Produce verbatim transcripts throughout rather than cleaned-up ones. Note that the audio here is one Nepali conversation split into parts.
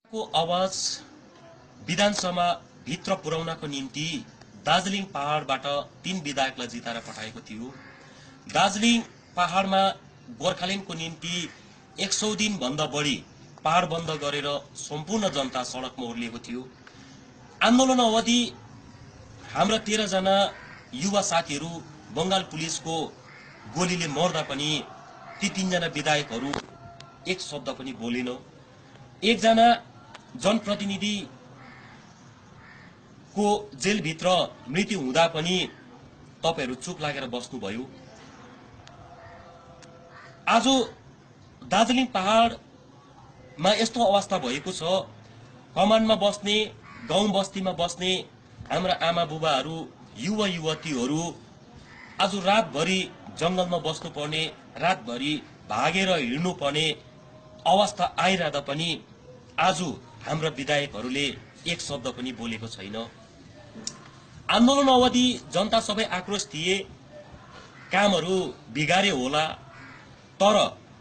को आवाज विधानसभा भित्र पुर्याउनको निम्ति दार्जिलिङ पहाडबाट तीन विधायकलाई जिताएर पठाएको थियो। दार्जिलिङ पहाडमा गोर्खाल्यान्डको निम्ति एक सौ दिन भन्दा बढी पहाड बन्द गरेर सम्पूर्ण जनता सडकमा ओर्लिएको थियो। आन्दोलन अवधि हाम्रा तेह्र जना युवा साथीहरू बंगाल पुलिसको गोलीले मर्दा पनि ती तीनजना विधायकहरू एक शब्द पनि बोलेन। एकजना जनप्रतिनिधि को जेलभित्र मृत्यु हुँदा पनि तपाईहरु चुप लागेर बस्नुभयो। आज दार्जिलिङ पहाडमा यस्तो अवस्था भएको छ, कमानमा बस्ने गाउँ बस्तीमा बस्ने हाम्रा आमा बुबाहरू युवा युवतीहरू आज रातभरि जंगलमा बस्नुपर्ने, रातभरि भागेर हिँड्नुपर्ने अवस्था आइरहँदा पनि आज हाम्रा विधायकहरूले एक शब्द पनि बोलेको छैन। आन्दोलन अवधि जनता सबै आक्रोश थिए, कामहरू बिगारे होला, तर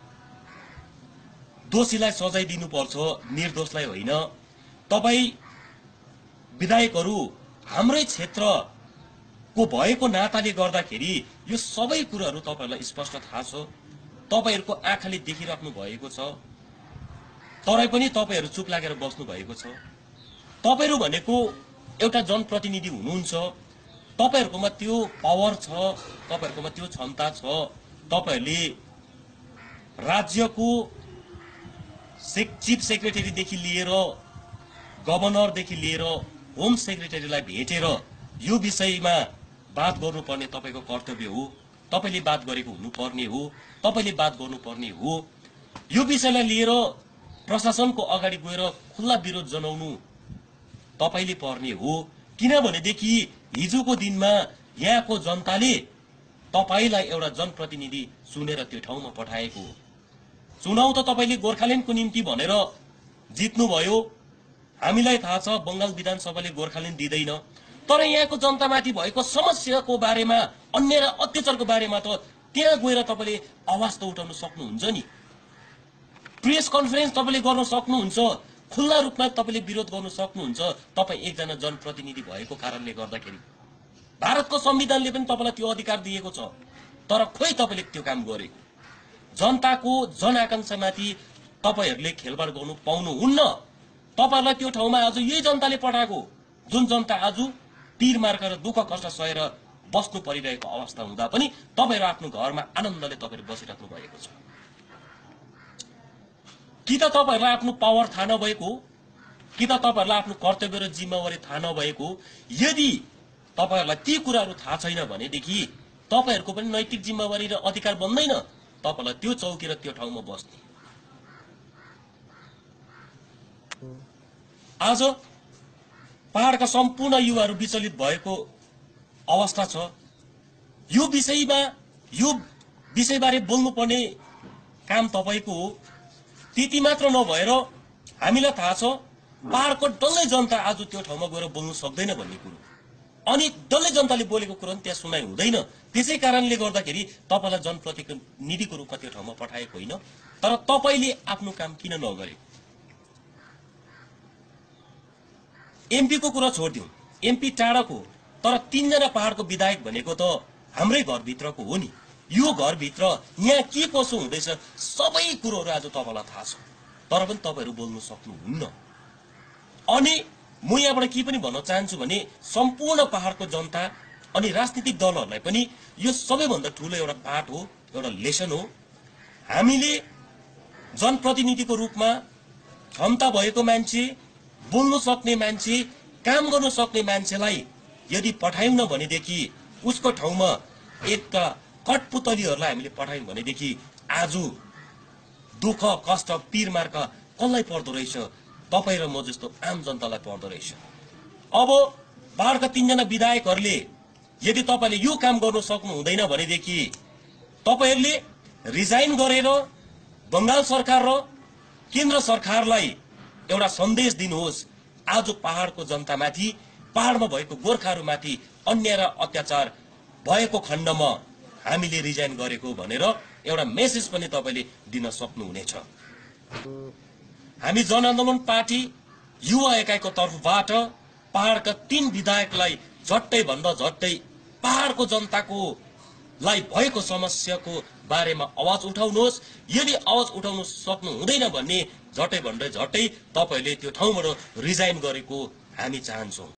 दोषीलाई सजाय दिनुपर्छ, निर्दोषलाई होइन। तपाई विधायकहरू हाम्रै क्षेत्रको भएको नाताले गर्दाखेरि यो सबै कुराहरू तपाईहरुलाई स्पष्ट थाहा छ, तपाईहरुको आँखाले देखिराख्नु भएको छ, तरै पनि तपाईहरु चुप लागेर बस्नु भएको छ। तपाईहरु भनेको एउटा जनप्रतिनिधि हुनुहुन्छ, तपाईहरुकोमा त्यो पावर छ, तपाईहरुकोमा त्यो क्षमता छ, तपाईहरुले राज्यको चिफ सेक्रेटरी देखि लिएर गभर्नर देखि लिएर होम सेक्रेटरीलाई भेटेर यो विषयमा बात गर्नुपर्ने तपाईको कर्तव्य हो। तपाईले बात गरेको हुनुपर्ने हो, तपाईले बात गर्नुपर्ने हो। यो विषयलाई लिएर प्रशासनको अगाडि गएर खुल्ला विरोध जनाउनु तपाईले पर्ने हो। किनभनेदेखि हिजोको दिनमा यहाँको जनताले तपाईलाई एउटा जनप्रतिनिधि चुनेर त्यो ठाउँमा पठाएको हो। चुनाव त तपाईले गोर्खाल्यान्डको निम्ति भनेर जित्नुभयो। हामीलाई थाहा छ बंगाल विधानसभाले गोर्खाल्यान्ड दिँदैन, तर यहाँको जनतामाथि भएको समस्याको बारेमा, अन्याय र अत्याचारको बारेमा त त्यहाँ गएर तपाईले आवाज त उठाउन सक्नुहुन्छ नि। प्रेस कन्फरेन्स तपाईले गर्न सक्नुहुन्छ, खुल्ला रूपमा तपाईले विरोध गर्न सक्नुहुन्छ। तपाई एकजना जनप्रतिनिधि भएको कारणले गर्दाखेरि भारतको संविधानले पनि तपाईलाई त्यो अधिकार दिएको छ, तर खोइ तपाईले त्यो काम गरे। जनताको जनआकांक्षामाथि तपाईहरुले खेलबाड गर्नु पाउनुहुन्न। तपाईहरुलाई त्यो ठाउँमा आज यही जनताले पठाएको, जुन जनता आज तीर मार्का र दुःख कष्ट सहेर बस्नु परिरहेको अवस्था हुँदा पनि तपाईहरु आफ्नो घरमा आनन्दले तपाईहरु बसिराख्नु भएको छ। कि त तपाईहरुलाई आफ्नो पावर थाहा नभएको, कि त तपाईहरुलाई आफ्नो कर्तव्य र जिम्मेवारी थाहा नभएको। यदि तपाईहरुलाई ती कुराहरू थाहा छैन भनेदेखि तपाईहरुको पनि नैतिक जिम्मेवारी र अधिकार बन्दैन तपाईलाई त्यो चौकी र त्यो ठाउँमा बस्ने। आज पहाडका सम्पूर्ण युवाहरू विचलित भएको अवस्था छ। यो विषयमा यो विषयबारे बोल्नुपर्ने काम तपाईको हो। त्यति मात्र नभएर हामीलाई थाहा छ पहाडको डल्लै जनता आज त्यो ठाउँमा गएर बोल्न सक्दैन भन्ने कुरो, अनि डल्लै जनताले बोलेको कुरो पनि त्यहाँ सुनाइ हुँदैन। त्यसै कारणले गर्दाखेरि तपाईलाई जनप्रतिनिधिको रूपमा त्यो ठाउँमा पठाएको होइन। तर तपाईले आफ्नो काम किन नगरे? एमपी को कुरा छोड्दिउँ, एमपी टाढाको, तर तीनजना पहाडको विधायक भनेको त हाम्रै घरभित्रको हो नि। यो घरभित्र यहाँ के कसो हुँदैछ सबै कुरोहरू आज तपाईलाई थाहा छ, तर पनि तपाईहरु बोल्न सक्नुहुन्न। अनि म यहाँबाट के पनि भन्न चाहन्छु भने सम्पूर्ण पहाडको जनता अनि राजनीतिक दलहरूलाई पनि यो सबैभन्दा ठूलो एउटा पाठ हो, एउटा लेसन हो। हामीले जनप्रतिनिधिको रूपमा क्षमता भएको मान्छे, बोल्न सक्ने मान्छे, काम गर्न सक्ने मान्छेलाई यदि पठाइउन भनेदेखि उसको ठाउँमा एकका कठपुतलीहरूलाई हामीले पठायौं भनेदेखि आज दुःख कष्ट पीर मार्का कसलाई पर्दो रहेछ? तपाई र म जस्तो आम जनतालाई पर्दो रहेछ। अब पहाडका तीनजना विधायकहरूले यदि तपाईले यो काम गर्न सक्नु हुँदैन भनेदेखि तपाईहरुले रिजाइन गरेर बंगाल सरकार र केन्द्र सरकारलाई एउटा सन्देश दिनुहोस्। आज पहाडको जनतामाथि, पहाडमा भएको गोर्खाहरूमाथि अन्याय र अत्याचार भएको खण्डमा हामीले रिजाइन गरेको भनेर एउटा मेसेज पनि तपाईले दिन सक्नुहुनेछ। हामी जनआन्दोलन पार्टी युवा एकाइको तर्फबाट पहाडका तीन विधायकलाई झट्टै भन्दा झट्टै पहाडको जनताको लाई भएको समस्याको बारेमा आवाज उठाउनुहोस्। यदि आवाज उठाउन सक्नु हुँदैन भने झट्टै भन्दै झट्टै तपाईले त्यो ठाउँबाट रिजाइन गरेको हामी चाहन्छौं।